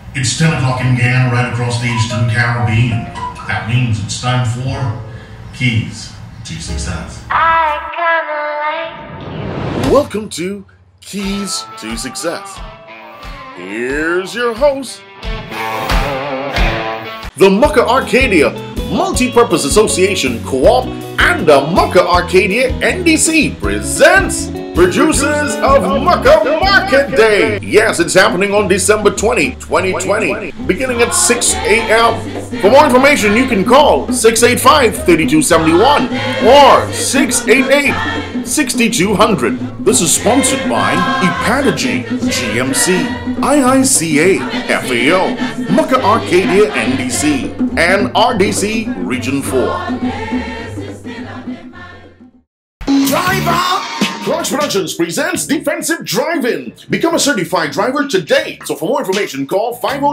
It's 10 o'clock in Guyana, right across the Eastern Caribbean. That means it's time for Keys to Success. Welcome to Keys to Success. Here's your host. The Mucka Arcadia Multi-Purpose Association Co-op and the Mucka Arcadia NDC presents Producers of Mucka Market Day. Yes, it's happening on December 20, 2020, beginning at 6 a.m. For more information, you can call 685-3271 or 688-6200. This is sponsored by Epatagy, GMC, IICA, FAO, Mucka Arcadia NDC, and RDC Region 4. Driver! Clark's Productions presents Defensive Driving. Become a certified driver today. So for more information, call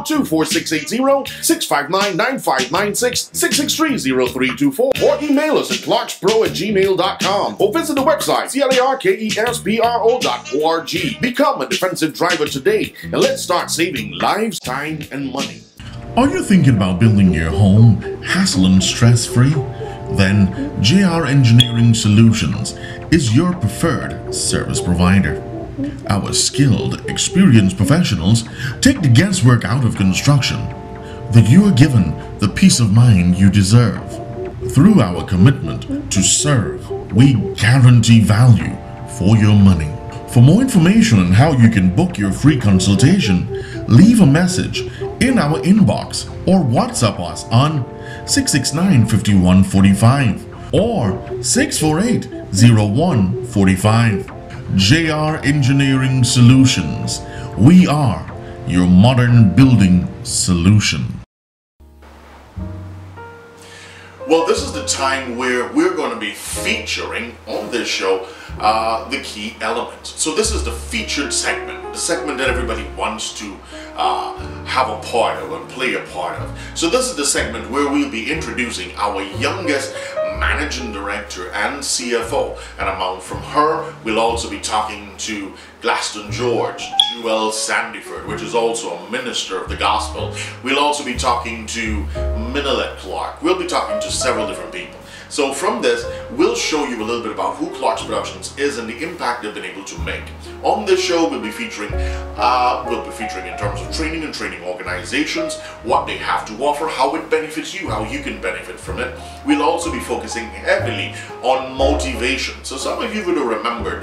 502-4680-659-9596, 663-0324, or email us at clarkspro@gmail.com, or visit the website clarkespro.org. Become a defensive driver today, and let's start saving lives, time, and money. Are you thinking about building your home hassle and stress-free? Then JR Engineering Solutions is your preferred service provider. Our skilled, experienced professionals take the guesswork out of construction, that you are given the peace of mind you deserve. Through our commitment to serve, we guarantee value for your money. For more information on how you can book your free consultation, leave a message in our inbox or WhatsApp us on 669-5145 or 648-0145. JR Engineering Solutions. We are your modern building solution. Well, this is the time where we're going to be featuring on this show the key elements. So this is the featured segment, the segment that everybody wants to have a part of and play a part of. So this is the segment where we'll be introducing our youngest managing director and CFO, and among from her we'll also be talking to Glaston George, Jewel Sandyford, which is also a minister of the gospel. We'll also be talking to Minalet Clark. We'll be talking to several different people. So from this, we'll show you a little bit about who Clark's Productions is and the impact they've been able to make. On this show, we'll be featuring in terms of training and training organizations, what they have to offer, how it benefits you, how you can benefit from it. We'll also be focusing heavily on motivation. So some of you would have remembered,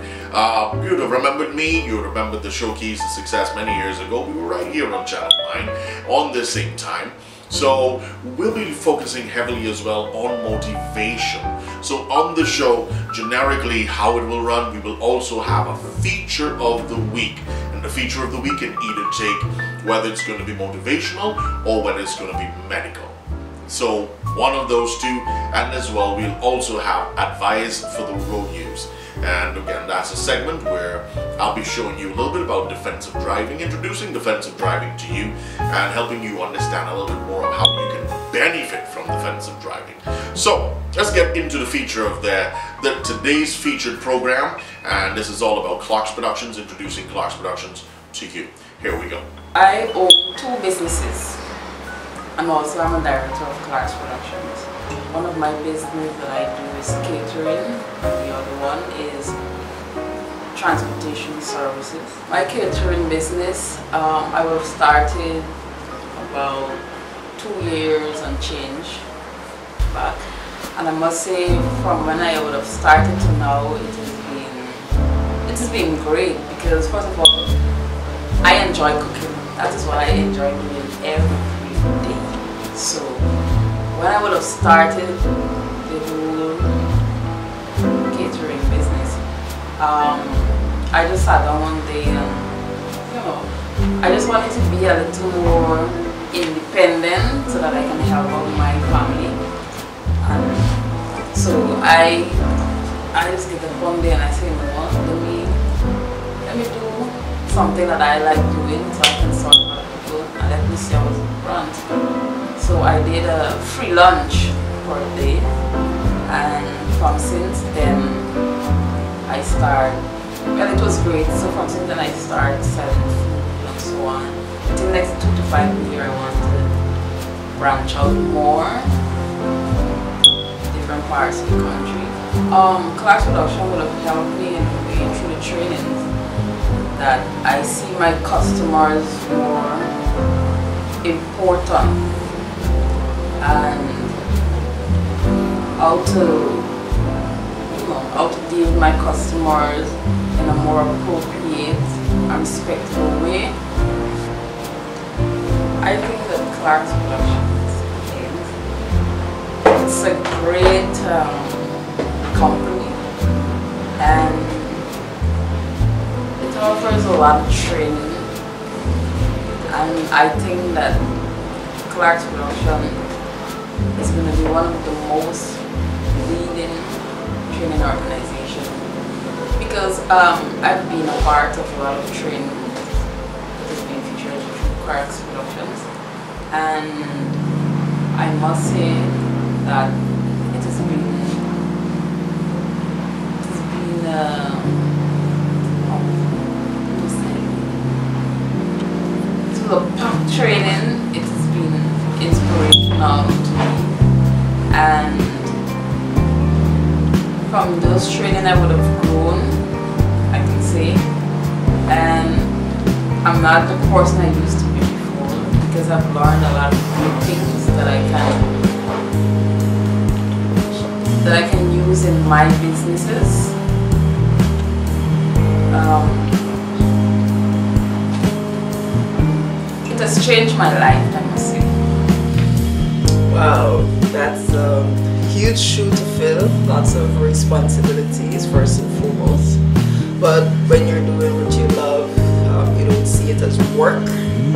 me, you would have remembered the show Keys to Success many years ago. We were right here on Channel 9 on the same time. So we'll be focusing heavily as well on motivation. So on the show, generically how it will run, we will also have a feature of the week. And the feature of the week can either take whether it's going to be motivational or whether it's going to be medical. So one of those two, and as well we'll also have advice for the road use. And again, that's a segment where I'll be showing you a little bit about defensive driving, introducing defensive driving to you, and helping you understand a little bit more of how you can benefit from defensive driving. So let's get into the feature of today's featured program, and this is all about Clark's Productions, introducing Clark's Productions to you. Here we go. I own two businesses, and also I'm a director of Clark's Productions. One of my business that I do is catering, and the other one is transportation services. My catering business, I would have started about 2 years and change back. And I must say, from when I would have started to now, it has been great, because first of all, I enjoy cooking. That is what I enjoy doing every day. So when I would have started the whole catering business, I just sat down one day and, I just wanted to be a little more independent so that I can help out my family. And so I just get up one day and I say, you know what, let me do something that I like doing so I can serve other people, and let me see how it runs. So I did a free lunch for a day, and from since then I started, well, it was great. So from since then I started selling food and so on. Within the next 2 to 5 year I want to branch out more, different parts of the country. Clark's Production would have helped me in a way through the trainings that I see my customers more important and how to deal with my customers in a more appropriate and respectful way. I think that Clark's Productions it's a great company, and it offers a lot of training, and I think that Clark's Production is going to be one of the most leading training organizations, because I've been a part of a lot of training that has been featured through Clark's Productions, and I must say that it has been through the pump training, it has been inspirational to me, and from those training I would have grown, I can say, and I'm not the person I used to be before, because I've learned a lot of good things that I can use in my businesses. It has changed my life, I must say. Wow, that's a huge shoe to fill. Lots of responsibilities first and foremost. But when you're doing what you love, you don't see it as work.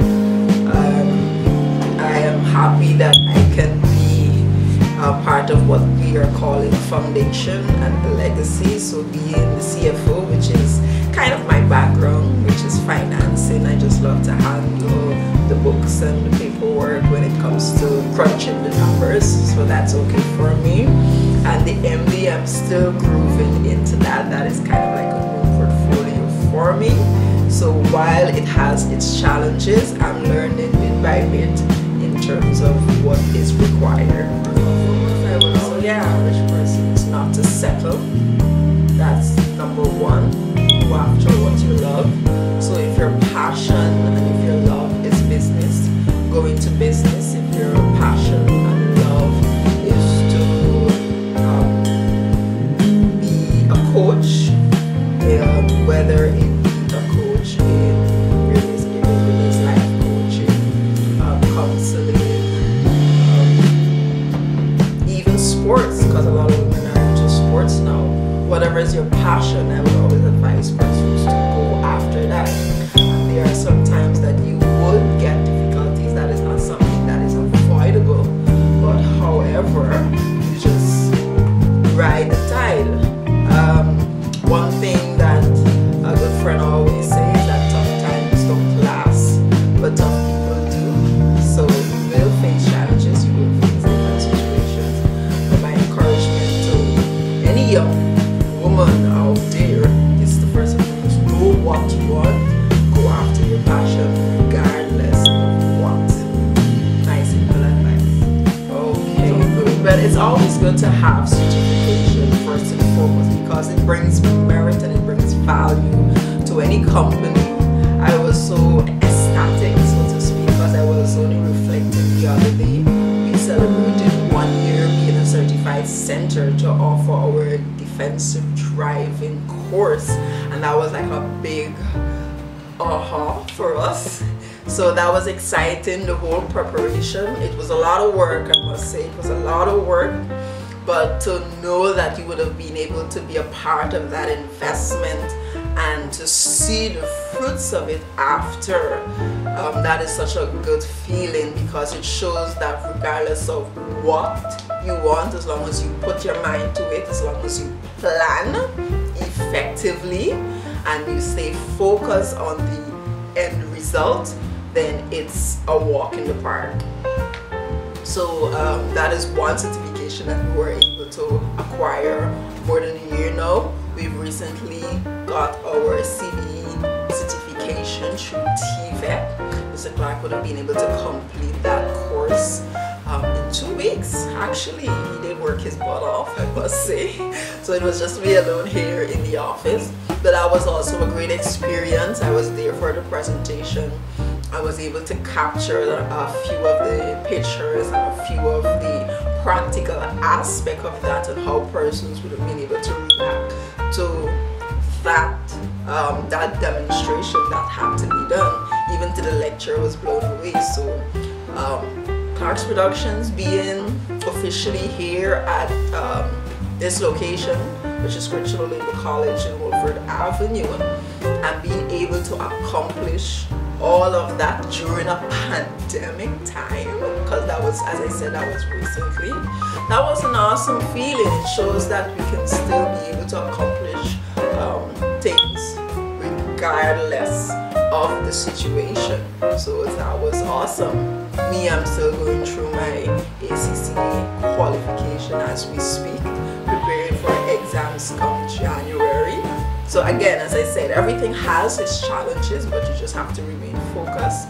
I am happy that I can be part of what we are calling foundation and the legacy. So being the CFO, which is kind of my background, which is financing. I just love to handle the books and the paperwork when it comes to crunching the numbers, so that's okay for me. And the MD, I'm still grooving into that. That is kind of like a new portfolio for me. So while it has its challenges, I'm learning bit by bit in terms of what is required. So yeah, average person is not to settle. That's number one. Go after what you love. So if your passion and if your love is business, go into business. If your passion and love is to be a coach, whether it be a coach in release life coaching, counseling, even sports, because a lot of women are into sports now. Whatever is your passion, I would always advise persons to go after that. And there are some times that you would get difficulties. That is not something that is avoidable. But however, you just ride the tide. One thing that a good friend always says is that tough times don't last, but tough people do. So you will face challenges, you will face different situations. But my encouragement to any young woman out there is the first thing is know what you want, go after your passion regardless of what. Nice simple advice. Okay, good. But it's always good to have certification first and foremost, because it brings merit and it brings value to any company. I was so ecstatic, so to speak, because I was only reflecting the other day. We celebrated 1 year being a certified center to offer our defensive driving course, and that was like a big aha for us. So that was exciting, the whole preparation. It was a lot of work, I must say. It was a lot of work, but to know that you would have been able to be a part of that investment and to see the fruits of it after, that is such a good feeling, because it shows that regardless of what you want, as long as you put your mind to it, as long as you plan effectively and you stay focused on the end result, then it's a walk in the park. So that is one certification that we were able to acquire more than a year now. We've recently got our CBE certification through TVEC. Mr. Clark would have been able to complete that course in 2 weeks. Actually, he did work his butt off, I must say. So it was just me alone here in the office. But that was also a great experience. I was there for the presentation. I was able to capture a few of the pictures and a few of the practical aspect of that and how persons would have been able to react to that demonstration that had to be done. Even to the lecture was blown away. So Clark's Productions being officially here at this location, which is Crenshaw Labor College in Wolford Avenue, and being able to accomplish all of that during a pandemic time, because that was, as I said, that was recently. That was an awesome feeling. It shows that we can still be able to accomplish things regardless of the situation. So that was awesome. Me, I'm still going through my ACC qualification as we speak, preparing for exams come January. So again, as I said, everything has its challenges, but you just have to remain focused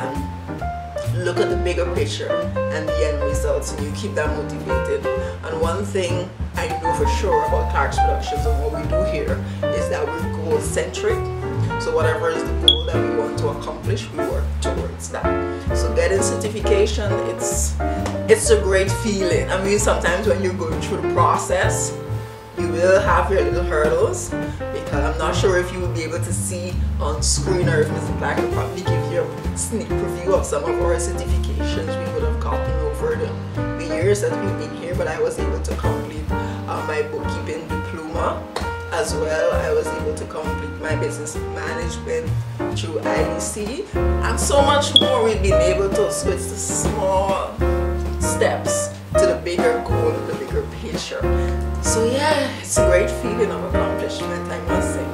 and look at the bigger picture and the end results, and you keep that motivated. And one thing I know for sure about Clark's Productions and what we do here is that we're goal-centric. So whatever is the goal that we want to accomplish, we work towards that. So getting certification, it's a great feeling. I mean, sometimes when you're going through the process, you will have your little hurdles, because I'm not sure if you will be able to see on screen, or if Mr. Clark will probably give you a sneak preview of some of our certifications we would have gotten over the years that we've been here. But I was able to complete my bookkeeping diploma. As well, I was able to complete my business management through IDC, and so much more. We've been able to switch the small steps to the bigger goal, the bigger picture. So yeah, it's a great feeling of accomplishment, I must say.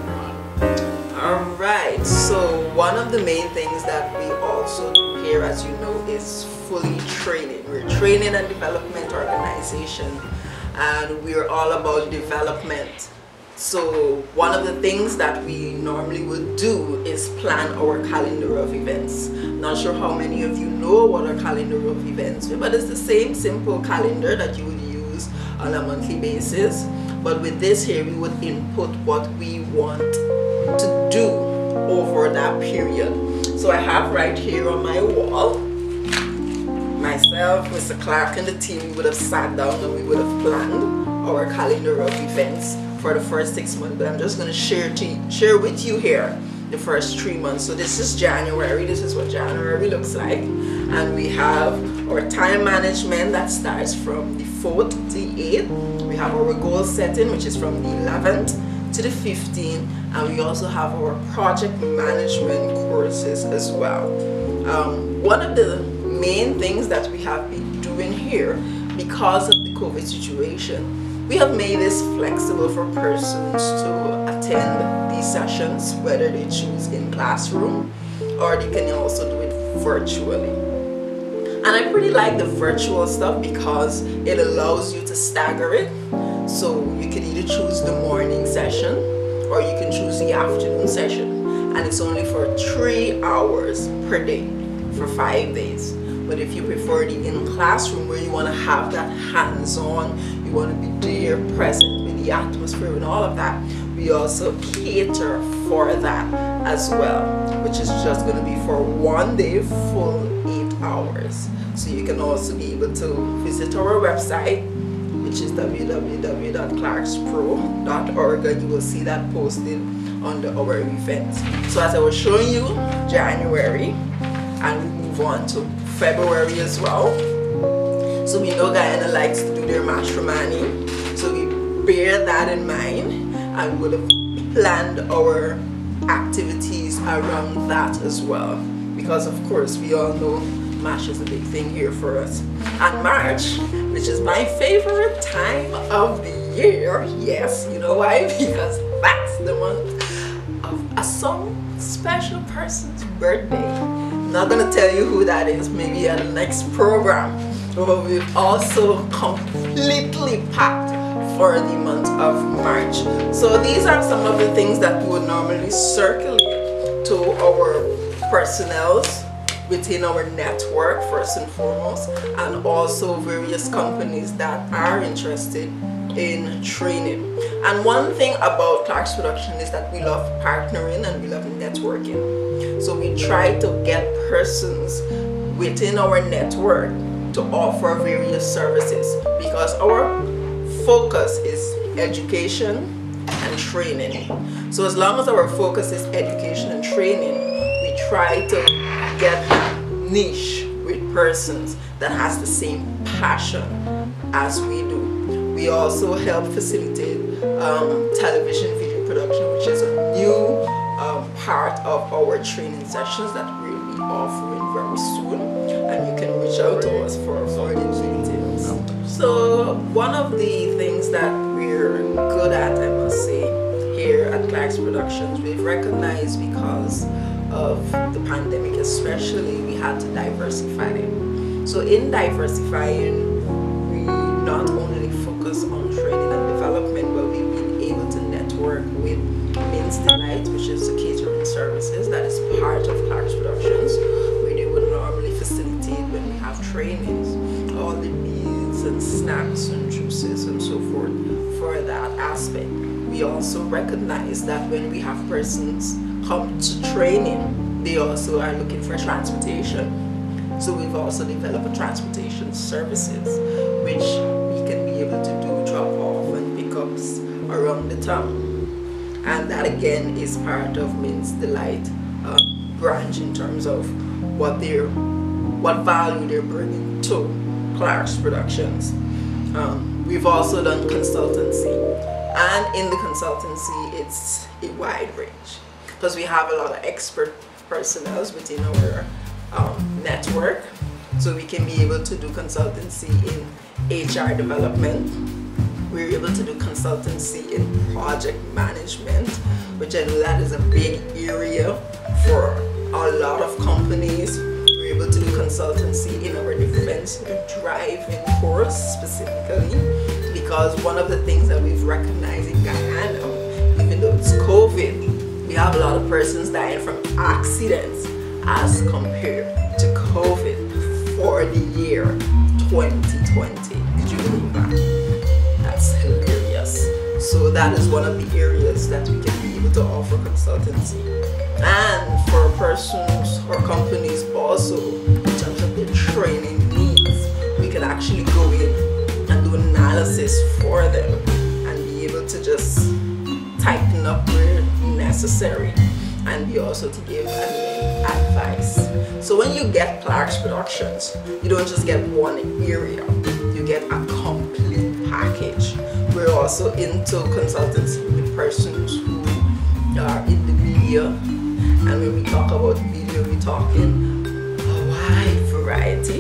Alright, so one of the main things that we also do here, as you know, is fully training. We're a training and development organization, and we're all about development. So one of the things that we normally would do is plan our calendar of events. Not sure how many of you know what our calendar of events is, but it's the same simple calendar that you would use on a monthly basis. But with this here, we would input what we want to do over that period. So I have right here on my wall, myself, Mr. Clark, and the team, we would have sat down and we would have planned our calendar of events for the first 6 months. But I'm just going to share with you here the first 3 months. So this is January. This is what January looks like, and we have our time management that starts from the 4th to the 8th. We have our goal setting, which is from the 11th to the 15th, and we also have our project management courses as well. One of the main things that we have been doing here, because of the COVID situation, we have made this flexible for persons to attend these sessions, whether they choose in classroom or they can also do it virtually. And I pretty like the virtual stuff because it allows you to stagger it. So you can either choose the morning session or you can choose the afternoon session. And it's only for 3 hours per day for 5 days. But if you prefer the in-classroom, where you want to have that hands-on, you want to be there, present with the atmosphere and all of that, we also cater for that as well, which is just going to be for 1 day, full 8 hours. So you can also be able to visit our website, which is www.clarkspro.org, and you will see that posted under our events. So as I was showing you January, and we move on to February as well. So we know Guyana likes to do their matrimony, so we bear that in mind and we would have planned our activities around that as well, because of course we all know MASH is a big thing here for us. And March, which is my favorite time of the year, yes, you know why? Because that's the month of some special person's birthday. I'm not gonna tell you who that is, maybe at the next program. But we've also completely packed for the month of March. So these are some of the things that we would normally circulate to our personnel within our network first and foremost, and also various companies that are interested in training. And one thing about Clark's Production is that we love partnering and we love networking. So we try to get persons within our network to offer various services, because our focus is education and training. So as long as our focus is education and training, we try to get niche with persons that has the same passion as we do. We also help facilitate television video production, which is a new part of our training sessions that we'll be offering very soon, and you can reach out to us for further details. So one of the things that we're good at, I must say, here at Clark's Productions, we've recognized because of the pandemic especially, we had to diversify it. So in diversifying, we not only focus on training and development, but we've been able to network with Min's Delight, which is the catering services that is part of Clark's Productions, where they would normally facilitate when we have trainings, all the meals and snacks and juices and so forth for that aspect. We also recognize that when we have persons come to training, they also are looking for transportation. So we've also developed a transportation services, which we can be able to do drop-off and pickups around the town. And that again is part of Min's Delight branch in terms of what value they're bringing to Clark's Productions. We've also done consultancy, and in the consultancy it's a wide range, because we have a lot of expert personnel within our network. So we can be able to do consultancy in HR development. We're able to do consultancy in project management, which I know that is a big area for a lot of companies. We're able to do consultancy in our defense driving course specifically, because one of the things that we've recognized in Guyana, even though it's COVID, we have a lot of persons dying from accidents as compared to COVID for the year 2020. Could you believe that? That's hilarious. So that is one of the areas that we can be able to offer consultancy. And for persons or companies also, in terms of their training needs, we can actually go in and do analysis for them and be able to just tighten up where necessary, and be also to give advice. So when you get Clark's Productions, you don't just get one area, you get a complete package. We're also into consultancy with persons who are in the media, and when we talk about media, we're talking a wide variety.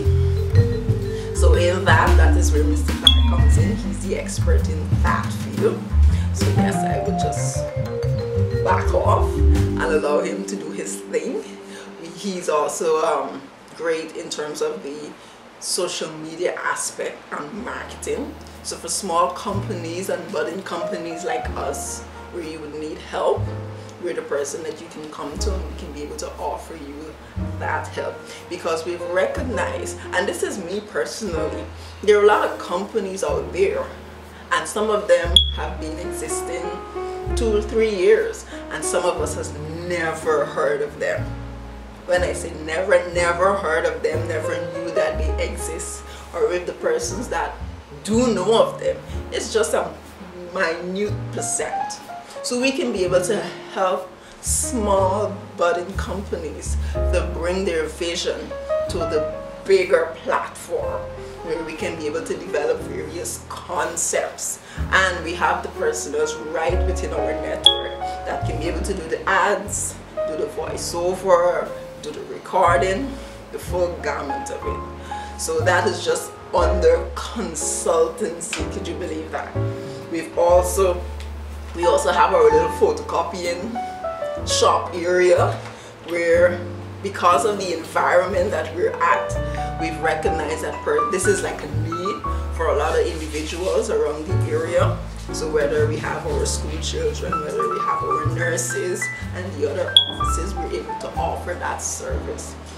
So in that is where Mr. Clark comes in. He's the expert in that field. So yes, I would just back off and allow him to do his thing. He's also great in terms of the social media aspect and marketing. So for small companies and budding companies like us, where you would need help, we're the person that you can come to, and we can be able to offer you that help, because we've recognized, and this is me personally, there are a lot of companies out there, and some of them have been existing 2 or 3 years, and some of us has never heard of them. When I say never heard of them, never knew that they exist, or if the persons that do know of them, it's just a minute percent. So we can be able to help small budding companies to bring their vision to the bigger platform, where we can be able to develop various concepts, and we have the personas right within our network that can be able to do the ads, do the voiceover, do the recording, the full gamut of it. So that is just under consultancy. Could you believe that? We also have our little photocopying shop area, where because of the environment that we're at, we've recognized that this is like a need for a lot of individuals around the area. So whether we have our school children, whether we have our nurses and the other offices, we're able to offer that service.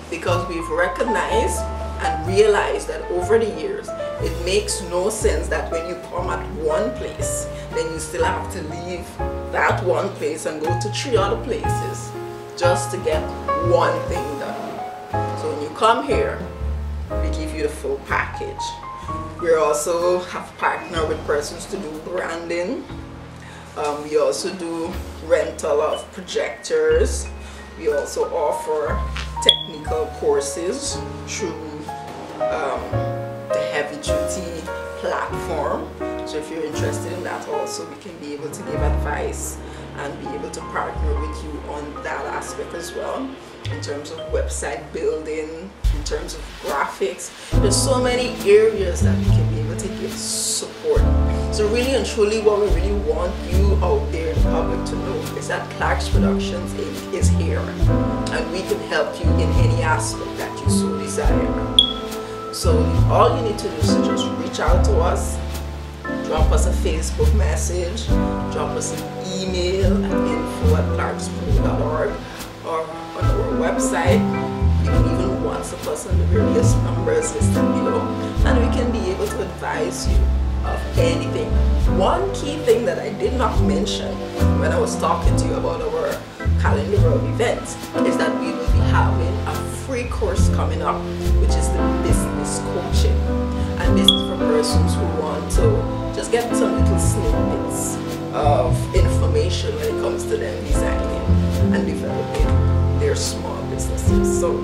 because we've recognized and realized that over the years, it makes no sense that when you come at one place, then you still have to leave that one place and go to 3 other places just to get one thing done. So when you come here, we give you the full package. We also have partnered with persons to do branding. We also do rental of projectors. We also offer technical courses through the heavy duty platform. So if you're interested in that also, we can be able to give advice and be able to partner with you on that aspect as well. In terms of website building, in terms of graphics, there's so many areas that we can be able to give support. So really and truly what we really want you out there in the public to know is that Clark's Productions Inc. is here and we can help you in any aspect that you so desire. So all you need to do is to just reach out to us, drop us a Facebook message, drop us an email at info@clarkspro.org or on our website. You can even WhatsApp us on the various numbers listed below and we can be able to advise you of anything. One key thing that I did not mention when I was talking to you about our calendar of events is that we will be having a free course coming up, which is the business coaching. And this is for persons who want to just get some little snippets of information when it comes to them designing and developing their small businesses. So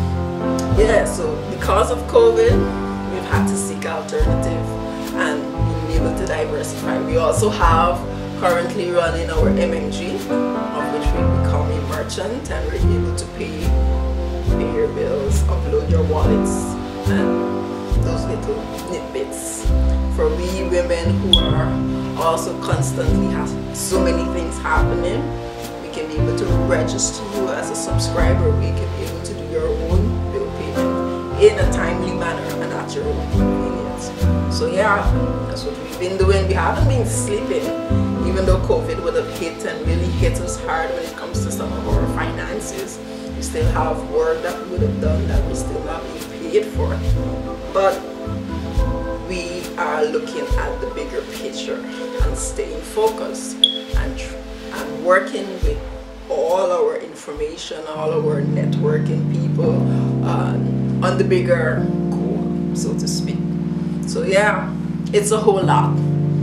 yeah, so because of COVID, we've had to seek alternative and be able to diversify. We also have currently running our MMG, of which we become a merchant and we're able to pay your bills, upload your wallets, and those little nitbits. For we women who are also constantly have so many things happening, we can be able to register you as a subscriber. We can be able to do your own bill payment in a timely manner and at your own convenience. So yeah, that's what we've been doing. We haven't been sleeping, even though COVID would have hit and really hit us hard when it comes to some of our finances. We still have work that we would have done that we're still not being paid for. But we are looking at the bigger picture and staying focused and working with all our information, all our networking people on the bigger goal, so to speak. So yeah, it's a whole lot.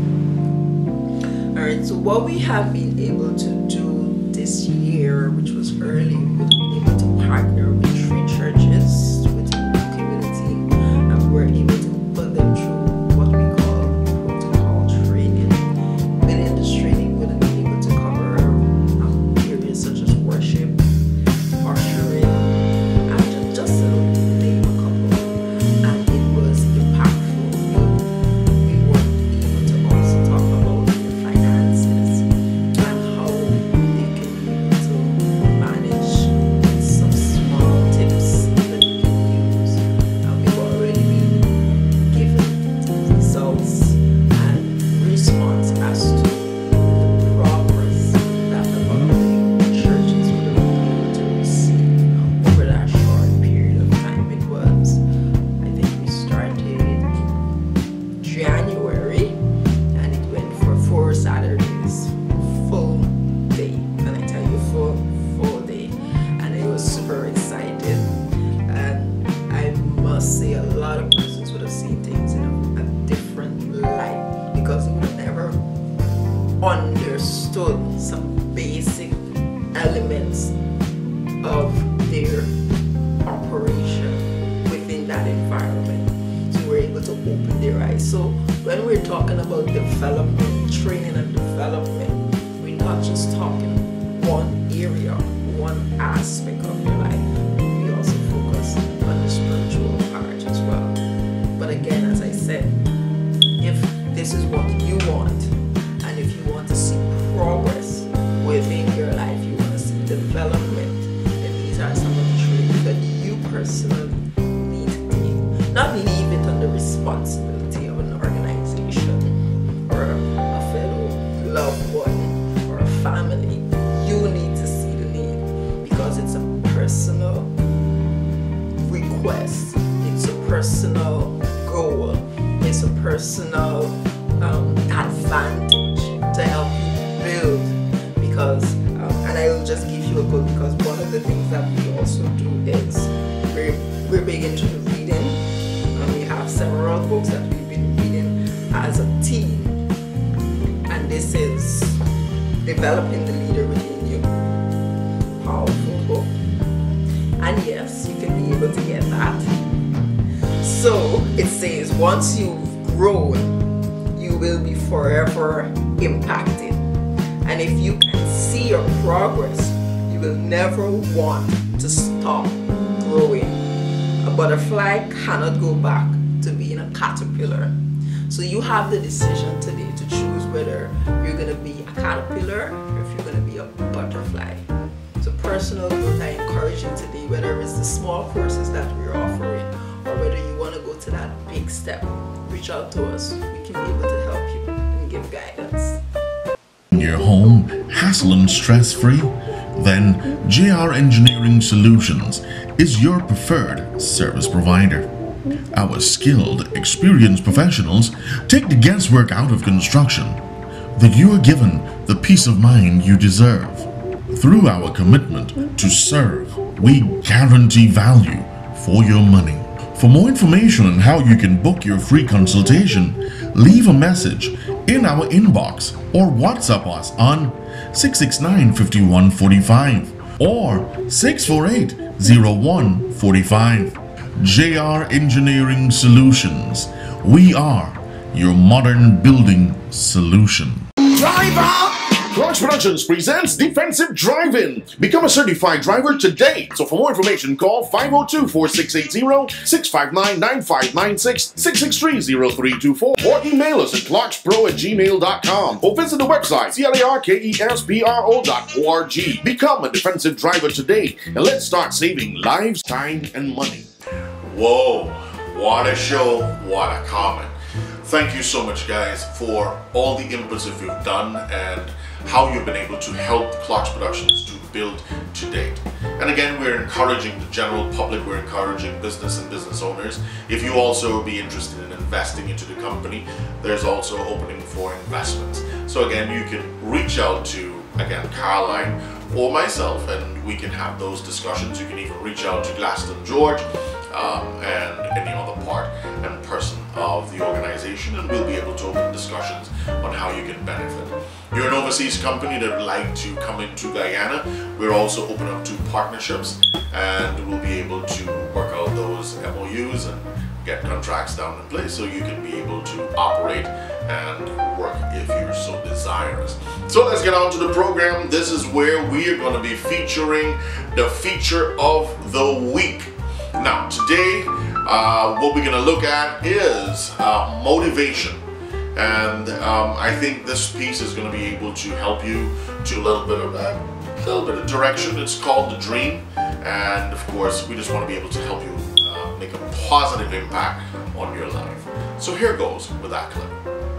Alright, so what we have been able to do this year, which was early, we've been able to partner with 3 churches within the community, and we're able to put them through what we call protocol training. Within this training, we'll be able to cover areas such as worship, ushering, and just to name a couple. And it was impactful. We were able to also talk about their finances and how they can be able to manage some small tips that you can use. And we've already been given results and response as to the progress that a lot of the churches would have been able to receive over that short period of time. It was, I think we started January and it went for 4 Saturdays, full day. And I tell you, full day. And I was super excited. And I must say a lot of persons would have seen things in a different light because they would have never understood some basic elements of their operation within that environment. So we're able to open their eyes. So when we're talking about development, training and development, we're not just talking one area, one aspect of your life. We also focus on the spiritual part as well. But again, as I said, if this is what you want, and if you want to see progress within your life, you want to see development, then these are some of the traits that you personally need to take. Not leave it on the responsibility of an organization or a fellow loved one or a family. You need to see the need because it's a personal quest. It's a personal goal. It's a personal advantage to help you build. Because, and I will just give you a quote, because one of the things that we also do is we're big into reading, and we have several books that we've been reading as a team, and this is Developing the Leader Within You. Powerful book, and yes, you can be able to get that. So it says once you've grown, you will be forever impacted, and if you can see your progress, you will never want to stop growing. A butterfly cannot go back to being a caterpillar. So you have the decision today to choose whether you're going to be a caterpillar or if you're going to be a butterfly. So personal growth, I encourage you today, whether it's the small courses that we're offering or whether you want to go to that big step, reach out to us. We can be able to help you and give guidance. Your home, hassle and stress-free? Then JR Engineering Solutions is your preferred service provider. Our skilled, experienced professionals take the guesswork out of construction, that you are given the peace of mind you deserve. Through our commitment to serve, we guarantee value for your money. For more information on how you can book your free consultation, leave a message in our inbox or WhatsApp us on 669-5145 or 648-0145. JR Engineering Solutions. We are your modern building solution. Driver! Clark's Productions presents Defensive Drive-In. Become a certified driver today. So for more information, call 502-4680-659-9596, 663-0324, or email us at clarkspro@gmail.com, or visit the website clarkespro.org. Become a defensive driver today, and let's start saving lives, time, and money. Whoa, what a show, what a comment. Thank you so much, guys, for all the inputs that you've done and how you've been able to help Clark's Productions to build to date. And again, we're encouraging the general public, we're encouraging business and business owners. If you also be interested in investing into the company, there's also opening for investments. So again, you can reach out to, again, Caroline or myself, and we can have those discussions. You can even reach out to Glaston George and any other part and person of the organization, and we'll be able to open discussions on how you can benefit. You're an overseas company that would like to come into Guyana, we're also open up to partnerships, and we'll be able to work out those MOUs and get contracts down in place so you can be able to operate and work if you're so desirous. So let's get on to the program. This is where we are going to be featuring the feature of the week. Now today, what we're going to look at is motivation. And I think this piece is going to be able to help you to a little bit of direction. It's called The Dream, and of course we just want to be able to help you make a positive impact on your life. So here goes with that clip.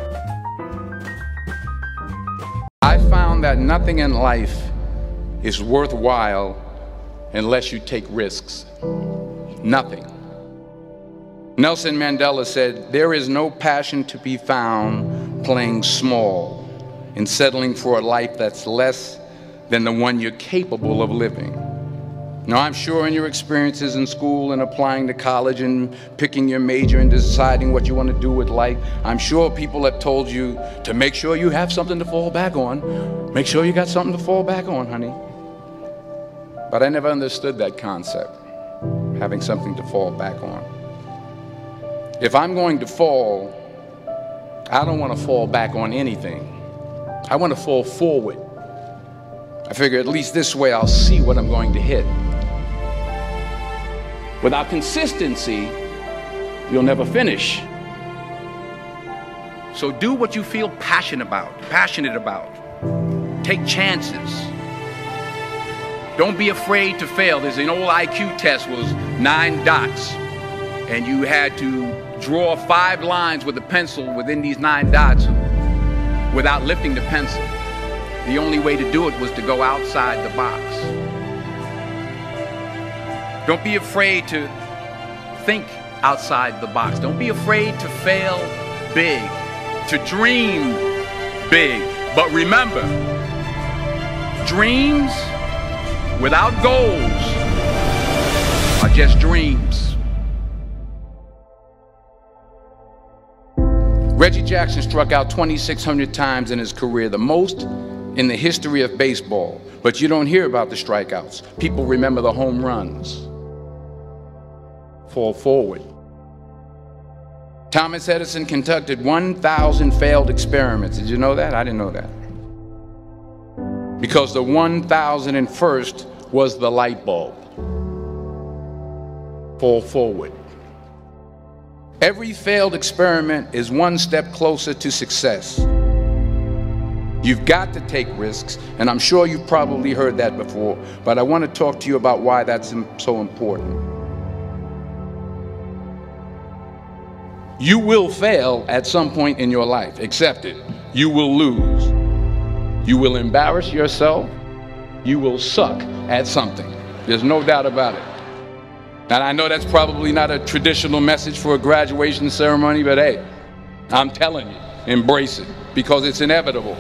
I found that nothing in life is worthwhile unless you take risks. Nothing. Nelson Mandela said, "There is no passion to be found playing small and settling for a life that's less than the one you're capable of living." Now, I'm sure in your experiences in school and applying to college and picking your major and deciding what you want to do with life, I'm sure people have told you to make sure you have something to fall back on. Make sure you got something to fall back on, honey. But I never understood that concept, having something to fall back on. If I'm going to fall, I don't want to fall back on anything. I want to fall forward. I figure at least this way I'll see what I'm going to hit. Without consistency, you'll never finish. So do what you feel passionate about. Take chances. Don't be afraid to fail. There's an old IQ test, was 9 dots, and you had to draw 5 lines with a pencil within these 9 dots without lifting the pencil. The only way to do it was to go outside the box. Don't be afraid to think outside the box. Don't be afraid to fail big, to dream big. But remember, dreams without goals are just dreams. Reggie Jackson struck out 2,600 times in his career, the most in the history of baseball. But you don't hear about the strikeouts. People remember the home runs. Fall forward. Thomas Edison conducted 1,000 failed experiments. Did you know that? I didn't know that. Because the 1,001st was the light bulb. Fall forward. Every failed experiment is one step closer to success. You've got to take risks, and I'm sure you've probably heard that before, but I want to talk to you about why that's so important. You will fail at some point in your life. Accept it. You will lose. You will embarrass yourself. You will suck at something. There's no doubt about it. And I know that's probably not a traditional message for a graduation ceremony, but hey, I'm telling you, embrace it, because it's inevitable.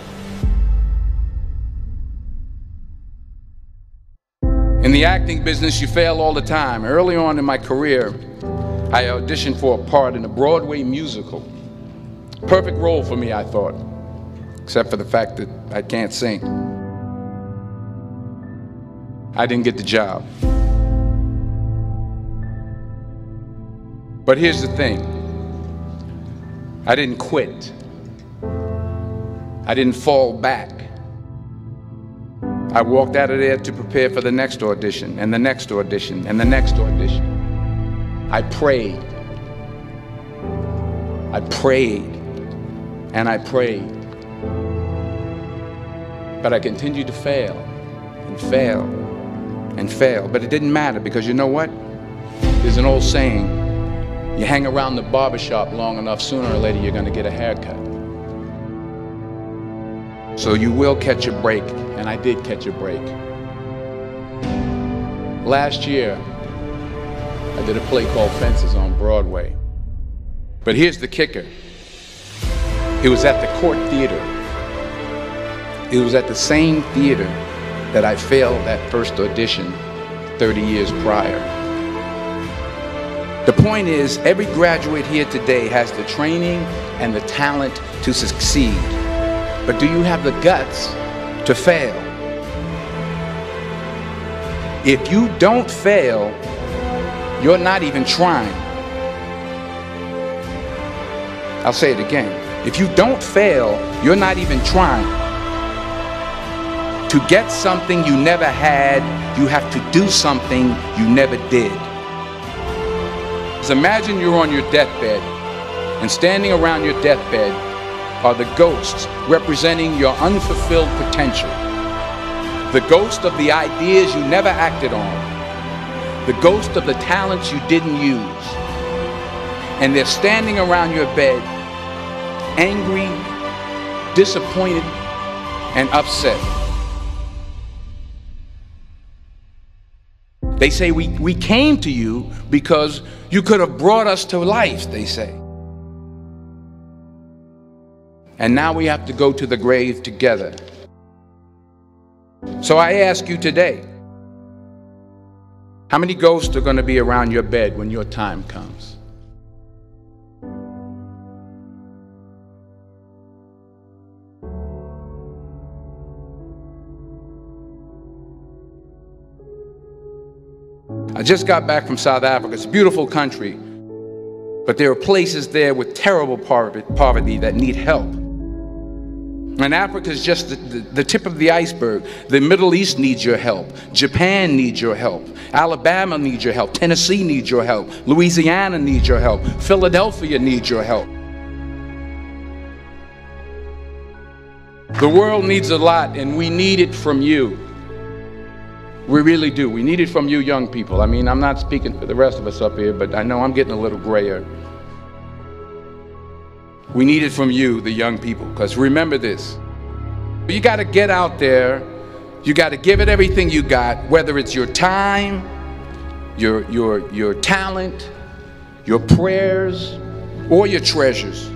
In the acting business, you fail all the time. Early on in my career, I auditioned for a part in a Broadway musical. Perfect role for me, I thought, except for the fact that I can't sing. I didn't get the job. But here's the thing. I didn't quit. I didn't fall back. I walked out of there to prepare for the next audition, and the next audition, and the next audition. I prayed. I prayed. And I prayed. But I continued to fail, and fail, and fail. But it didn't matter, because you know what? There's an old saying, you hang around the barbershop long enough, sooner or later you're going to get a haircut. So you will catch a break, and I did catch a break. Last year, I did a play called Fences on Broadway. But here's the kicker. It was at the Court Theater. It was at the same theater that I failed that first audition 30 years prior. The point is, every graduate here today has the training and the talent to succeed. But do you have the guts to fail? If you don't fail, you're not even trying. I'll say it again. If you don't fail, you're not even trying. To get something you never had, you have to do something you never did. Imagine you're on your deathbed, and standing around your deathbed are the ghosts representing your unfulfilled potential. The ghost of the ideas you never acted on. The ghost of the talents you didn't use. And they're standing around your bed, angry, disappointed, and upset. They say, we came to you because you could have brought us to life, they say. And now we have to go to the grave together. So I ask you today, how many ghosts are going to be around your bed when your time comes? I just got back from South Africa. It's a beautiful country, but there are places there with terrible poverty that need help. And Africa is just the tip of the iceberg. The Middle East needs your help. Japan needs your help. Alabama needs your help. Tennessee needs your help. Louisiana needs your help. Philadelphia needs your help. The world needs a lot, and we need it from you. We really do. We need it from you young people. I mean, I'm not speaking for the rest of us up here, but I know I'm getting a little grayer. We need it from you, the young people, because remember this. You got to get out there. You got to give it everything you got, whether it's your time, your talent, your prayers, or your treasures?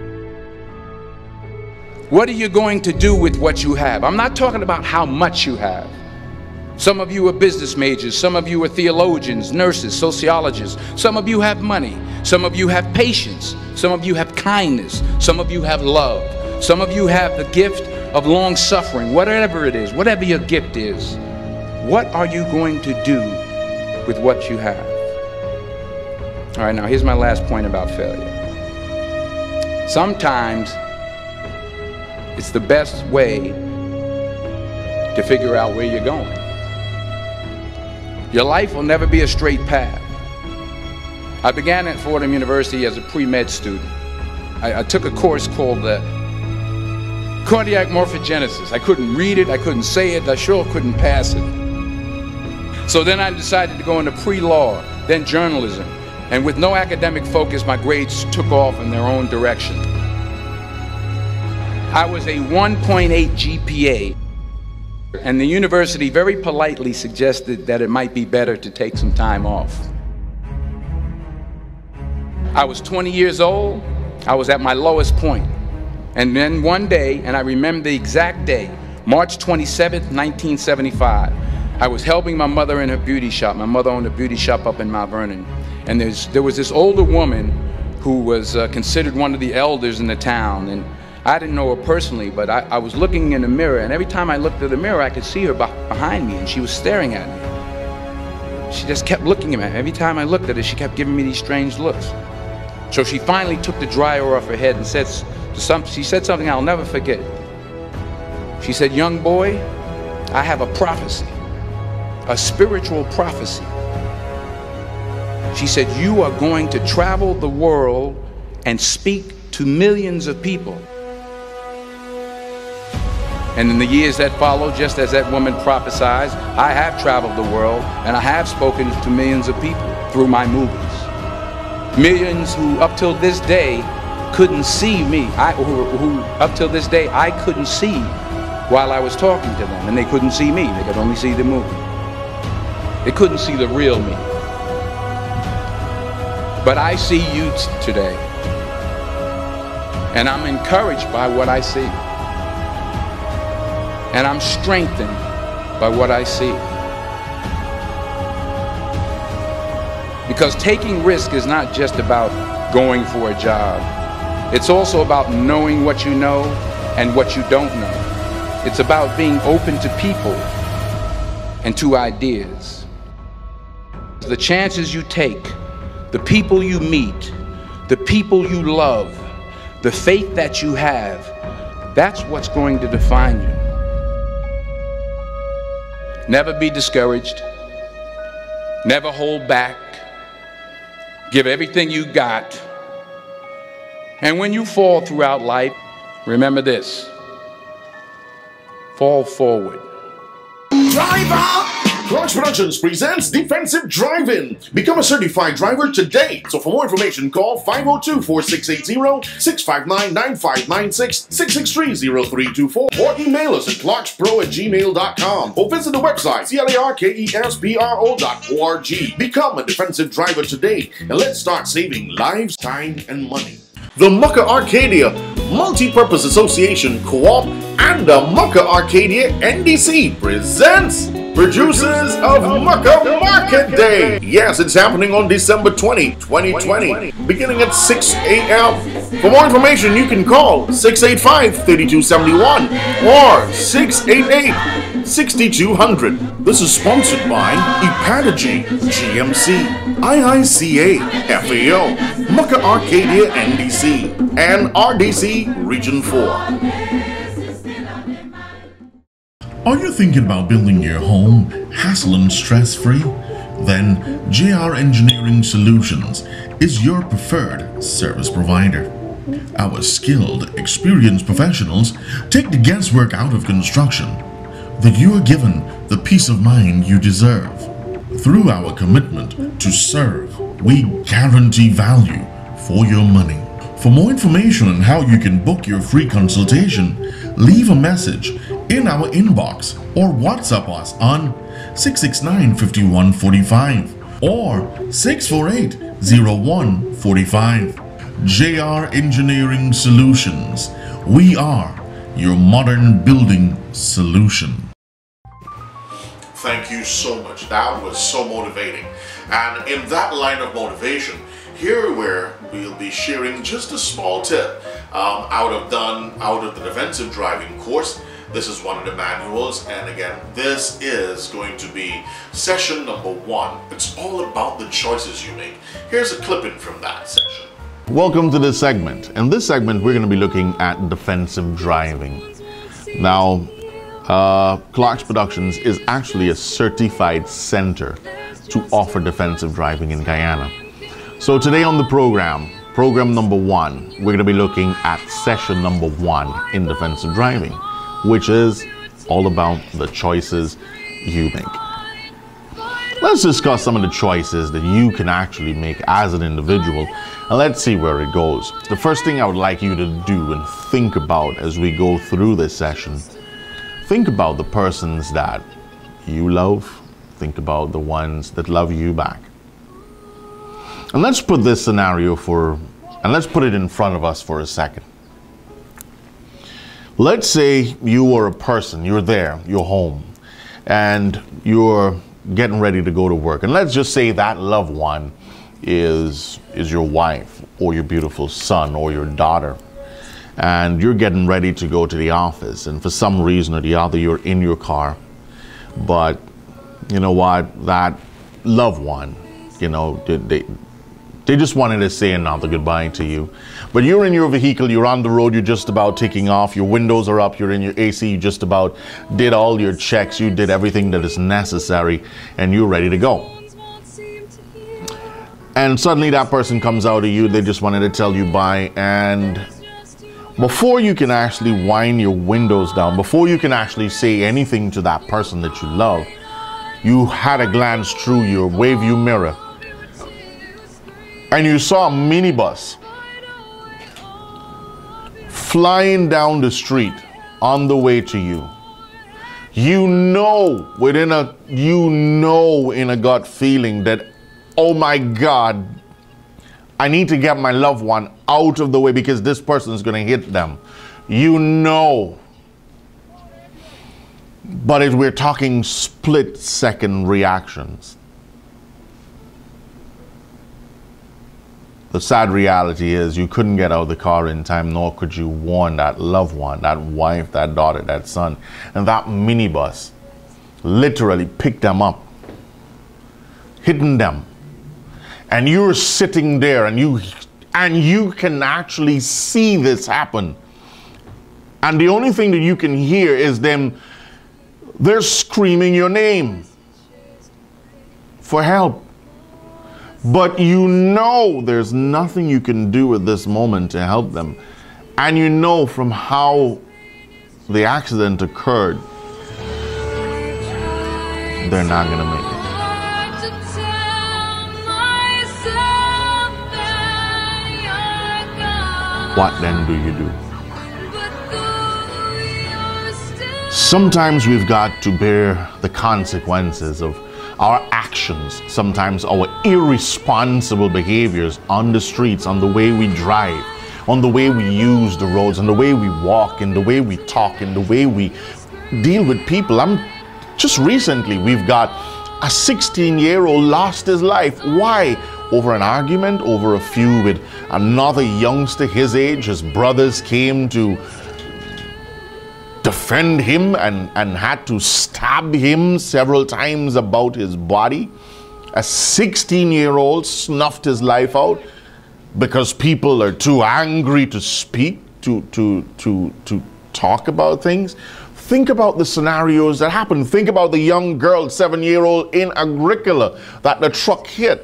What are you going to do with what you have? I'm not talking about how much you have. Some of you are business majors, some of you are theologians, nurses, sociologists. Some of you have money, some of you have patience, some of you have kindness, some of you have love, some of you have the gift of long suffering. Whatever it is, whatever your gift is, what are you going to do with what you have? All right, now here's my last point about failure. Sometimes it's the best way to figure out where you're going. Your life will never be a straight path. I began at Fordham University as a pre-med student. I took a course called cardiac morphogenesis. I couldn't read it, I couldn't say it, I sure couldn't pass it. So then I decided to go into pre-law, then journalism. And with no academic focus, my grades took off in their own direction. I was a 1.8 GPA, and the university very politely suggested that it might be better to take some time off. I was 20 years old, I was at my lowest point. And then one day, and I remember the exact day, March 27th, 1975, I was helping my mother in her beauty shop. My mother owned a beauty shop up in Mount Vernon. And there was this older woman who was considered one of the elders in the town. And I didn't know her personally, but I was looking in the mirror, and every time I looked at the mirror, I could see her behind me, and she was staring at me. She just kept looking at me. Every time I looked at her, she kept giving me these strange looks. So she finally took the dryer off her head and she said something I'll never forget. She said, "Young boy, I have a prophecy, a spiritual prophecy." She said, "You are going to travel the world and speak to millions of people." And in the years that followed, just as that woman prophesied, I have traveled the world and I have spoken to millions of people through my movies. Millions who up till this day couldn't see me, who up till this day I couldn't see while I was talking to them, and they couldn't see me, they could only see the movie. They couldn't see the real me. But I see you today, and I'm encouraged by what I see. And I'm strengthened by what I see. Because taking risk is not just about going for a job. It's also about knowing what you know and what you don't know. It's about being open to people and to ideas. The chances you take, the people you meet, the people you love, the faith that you have, that's what's going to define you. Never be discouraged. Never hold back. Give everything you got. And when you fall throughout life, remember this: fall forward. Driver! Clark's Productions presents Defensive Drive-In. Become a certified driver today. So for more information, call 502-4680-659-9596-663-0324 or email us at clarkspro@gmail.com or visit the website clarkespro.org. Become a defensive driver today and let's start saving lives, time, and money. The Mucker Arcadia Multi-Purpose Association Co-op and the Mucker Arcadia NDC presents Producers of Mucker Market Day. Yes, it's happening on December 20, 2020, beginning at 6 a.m. For more information, you can call 685-3271 or 688-6200. This is sponsored by Epatagy, GMC, IICA, FAO, Mucker Arcadia NDC, and RDC Region 4. Are you thinking about building your home hassle and stress-free? Then JR Engineering Solutions is your preferred service provider. Our skilled, experienced professionals take the guesswork out of construction, that you are given the peace of mind you deserve. Through our commitment to serve, we guarantee value for your money. For more information on how you can book your free consultation, leave a message in our inbox or WhatsApp us on 669-5145 or 648-0145. JR Engineering Solutions. We are your modern building solution. Thank you so much. That was so motivating. And in that line of motivation, here where we'll be sharing just a small tip out of the defensive driving course. This is one of the manuals, and again, this is going to be session number 1. It's all about the choices you make. Here's a clipping from that session. Welcome to this segment. In this segment, we're going to be looking at defensive driving. Now, Clark's Productions is actually a certified center to offer defensive driving in Guyana. So today on the program number 1, we're going to be looking at session number 1 in defensive driving, which is all about the choices you make. Let's discuss some of the choices that you can actually make as an individual, and let's see where it goes. The first thing I would like you to do and think about as we go through this session, think about the persons that you love, think about the ones that love you back. And let's put this scenario let's put it in front of us for a second. Let's say you are a person, you're there, you're home, and you're getting ready to go to work. And let's just say that loved one is your wife or your beautiful son or your daughter. And you're getting ready to go to the office, and for some reason or the other, you're in your car. But you know what? That loved one, they just wanted to say another goodbye to you. But you're in your vehicle, you're on the road, you're just about taking off, your windows are up, you're in your AC, you just about did all your checks, you did everything that is necessary, and you're ready to go. And suddenly that person comes out of you, they just wanted to tell you bye, and before you can actually wind your windows down, before you can actually say anything to that person that you love, you had a glance through your wayview mirror, and you saw a minibus flying down the street on the way to you. You know in a gut feeling that, oh my God, I need to get my loved one out of the way because this person is going to hit them. You know. But if we're talking split-second reactions, the sad reality is you couldn't get out of the car in time, nor could you warn that loved one, that wife, that daughter, that son. And that minibus literally picked them up, hitting them. And you're sitting there and you can actually see this happen. And the only thing that you can hear is they're screaming your name for help. But you know there's nothing you can do at this moment to help them. And you know from how the accident occurred, they're not going to make it. What then do you do? Sometimes we've got to bear the consequences of our actions, sometimes our irresponsible behaviors on the streets, on the way we drive, on the way we use the roads, on the way we walk, and the way we talk, and the way we deal with people. Just recently, we've got a 16-year-old lost his life. Why? Over an argument, over a feud with another youngster his age. His brothers came to defend him and had to stab him several times about his body. A 16-year-old snuffed his life out because people are too angry to speak, to talk about things. Think about the scenarios that happen. Think about the young girl, 7-year-old in Agricola, that the truck hit.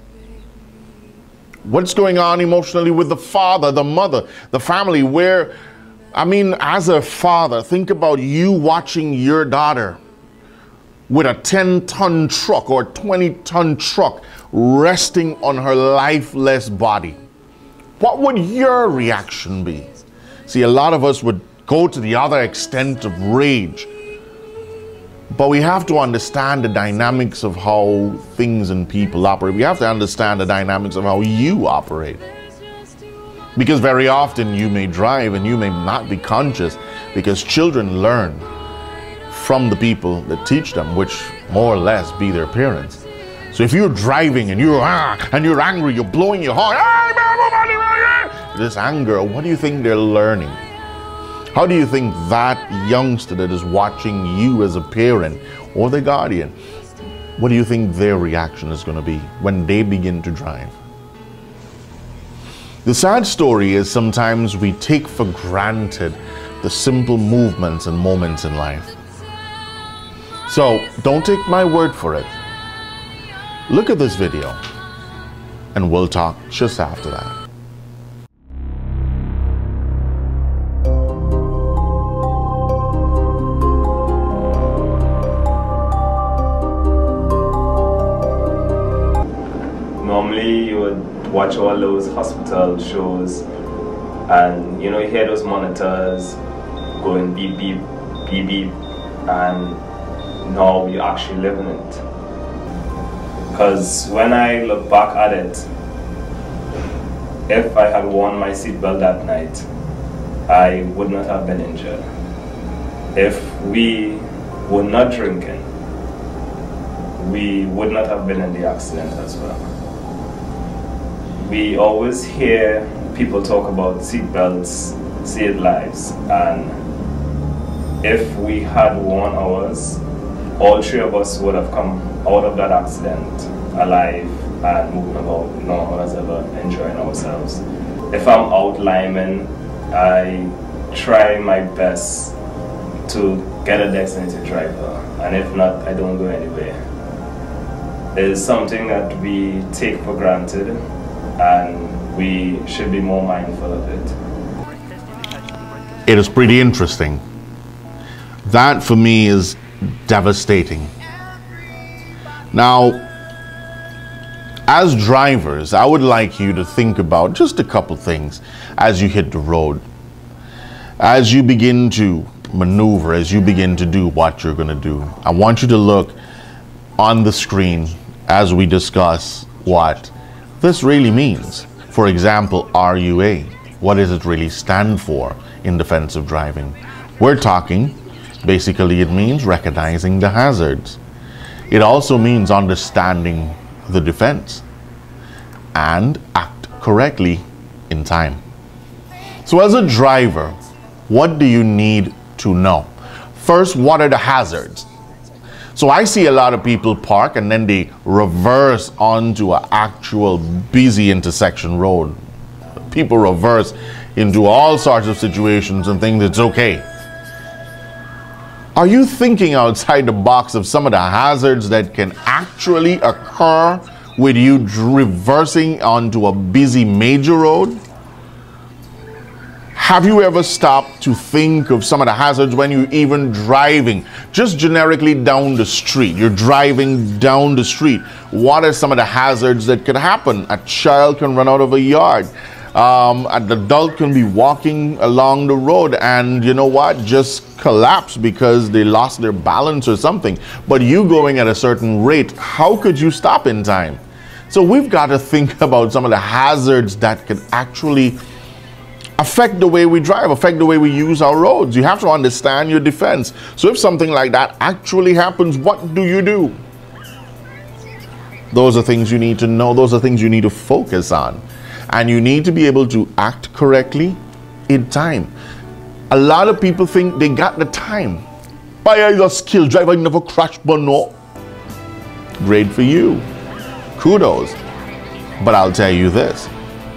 What's going on emotionally with the father, the mother, the family, as a father, think about you watching your daughter with a 10-ton truck or 20-ton truck resting on her lifeless body. What would your reaction be? See, a lot of us would go to the other extent of rage. But we have to understand the dynamics of how things and people operate. We have to understand the dynamics of how you operate. Because very often you may drive and you may not be conscious, because children learn from the people that teach them, which more or less be their parents. So if you're driving and you're angry, you're blowing your horn, this anger, what do you think they're learning? How do you think that youngster that is watching you as a parent or the guardian, what do you think their reaction is going to be when they begin to drive? The sad story is sometimes we take for granted the simple movements and moments in life. So don't take my word for it. Look at this video and we'll talk just after that. Normally you would watch all those hospital shows and you hear those monitors going beep beep, beep beep, and now you actually live in it. Because when I look back at it, if I had worn my seatbelt that night, I would not have been injured. If we were not drinking, we would not have been in the accident as well. We always hear people talk about seatbelts save lives, and if we had worn ours, all three of us would have come out of that accident alive and moving about normal as ever, enjoying ourselves. If I'm out liming, I try my best to get a designated driver, and if not, I don't go anywhere. It's something that we take for granted, and we should be more mindful of it. It is pretty interesting. That for me is devastating. Now, as drivers, I would like you to think about just a couple things as you hit the road. As you begin to maneuver, as you begin to do what you're going to do, I want you to look on the screen as we discuss what this really means. For example, RUA. What does it really stand for in defensive driving? We're talking, basically it means recognizing the hazards. It also means understanding the defense and act correctly in time. So as a driver, what do you need to know? First, what are the hazards? So I see a lot of people park and then they reverse onto an actual busy intersection road. People reverse into all sorts of situations and think it's okay. Are you thinking outside the box of some of the hazards that can actually occur with you reversing onto a busy major road? Have you ever stopped to think of some of the hazards when you're even driving, just generically down the street? You're driving down the street. What are some of the hazards that could happen? A child can run out of a yard. An adult can be walking along the road and you know what, just collapse because they lost their balance or something. But you going at a certain rate, how could you stop in time? So we've got to think about some of the hazards that could actually affect the way we drive, affect the way we use our roads. You have to understand your defense. So if something like that actually happens, what do you do? Those are things you need to know. Those are things you need to focus on. And you need to be able to act correctly in time. A lot of people think they got the time. But I'm a skilled driver, I never crash, but no. Great for you. Kudos. But I'll tell you this.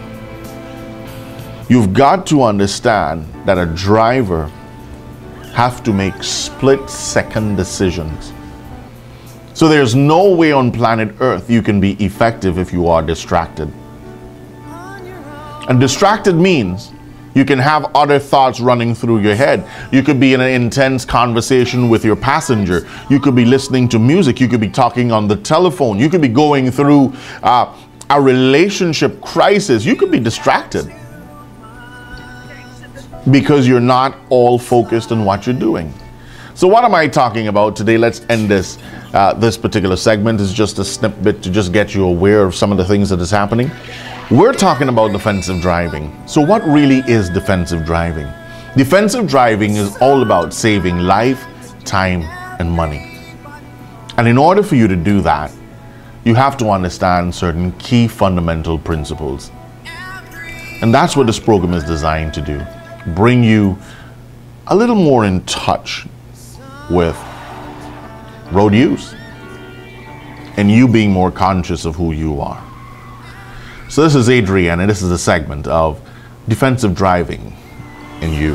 You've got to understand that a driver has to make split-second decisions. So there's no way on planet Earth you can be effective if you are distracted. And distracted means you can have other thoughts running through your head. You could be in an intense conversation with your passenger. You could be listening to music. You could be talking on the telephone. You could be going through a relationship crisis. You could be distracted because you're not all focused on what you're doing. So what am I talking about today? Let's end this. This particular segment is just a snippet to just get you aware of some of the things that is happening. We're talking about defensive driving. So what really is defensive driving? Defensive driving is all about saving life, time, and money. And in order for you to do that, you have to understand certain key fundamental principles. And that's what this program is designed to do. Bring you a little more in touch with road use and you being more conscious of who you are. So this is Adrian, and this is a segment of defensive driving and you.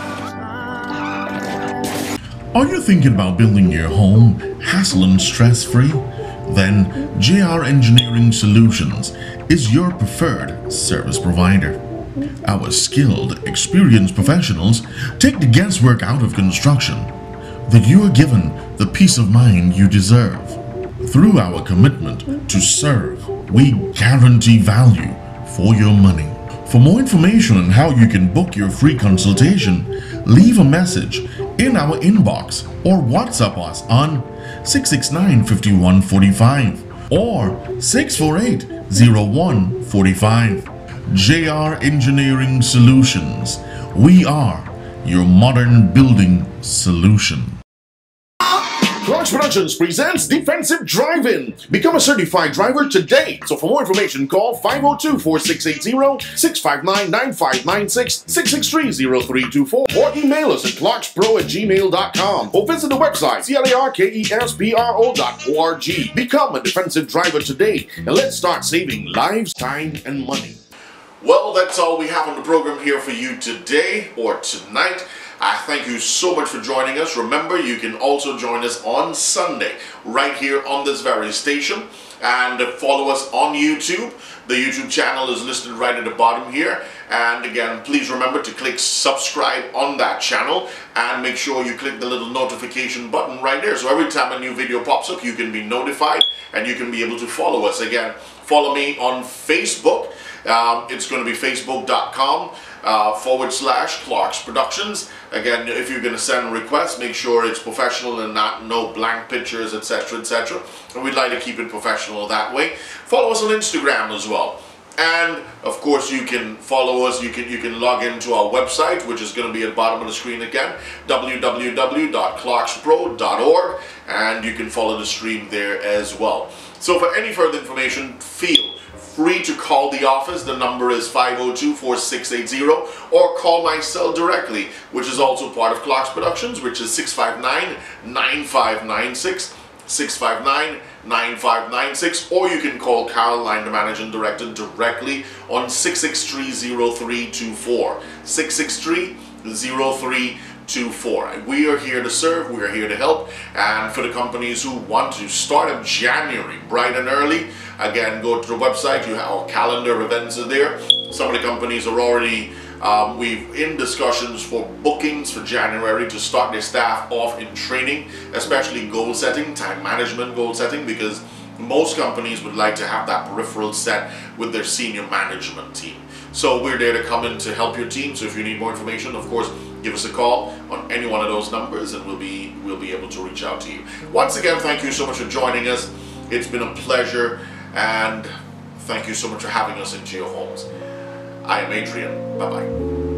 Are you thinking about building your home hassle and stress-free? Then JR Engineering Solutions is your preferred service provider. Our skilled, experienced professionals take the guesswork out of construction, that you are given the peace of mind you deserve. Through our commitment to serve, we guarantee value for your money. For more information on how you can book your free consultation, leave a message in our inbox or WhatsApp us on 669-5145 or 648-0145. JR Engineering Solutions. We are your modern building solution. Clark's Productions presents Defensive Driving. Become a certified driver today. So for more information, call 502-4680-659-9596, 663-0324, or email us at clarkspro@gmail.com, or visit the website clarkespro.org. Become a defensive driver today, and let's start saving lives, time, and money. Well, that's all we have on the program here for you today or tonight. I thank you so much for joining us. Remember, you can also join us on Sunday right here on this very station, and follow us on YouTube. The YouTube channel is listed right at the bottom here, and again, please remember to click subscribe on that channel and make sure you click the little notification button right there, so every time a new video pops up you can be notified and you can be able to follow us. Again, follow me on Facebook. It's going to be facebook.com /Clark's Productions. Again, if you're going to send requests, make sure it's professional and no blank pictures, etc., etc. And we'd like to keep it professional that way. Follow us on Instagram as well. And of course, you can follow us, you can log into our website, which is going to be at the bottom of the screen again, www.clarkspro.org, and you can follow the stream there as well. So for any further information, feel free to call the office. The number is 502-4680, or call my cell directly, which is also part of Clark's Productions, which is 659-9596, 659-9596, or you can call Caroline, the Managing Director, directly on 663-0324, 663-0324. We are here to serve, we are here to help, and for the companies who want to start up January bright and early, again, go to the website. You have our calendar of events are there. Some of the companies are already we've in discussions for bookings for January to start their staff off in training, especially goal setting, time management goal setting, because most companies would like to have that peripheral set with their senior management team. So we're there to come in to help your team. So if you need more information, of course, give us a call on any one of those numbers, and we'll be able to reach out to you. Once again, thank you so much for joining us. It's been a pleasure, and thank you so much for having us into your homes. I am Adrian. Bye-bye.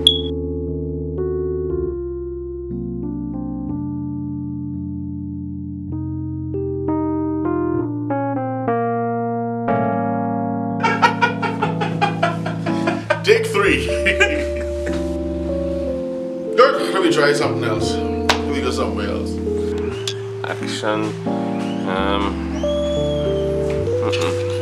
Take 3. Good. Let me try something else. Let me go somewhere else. Action.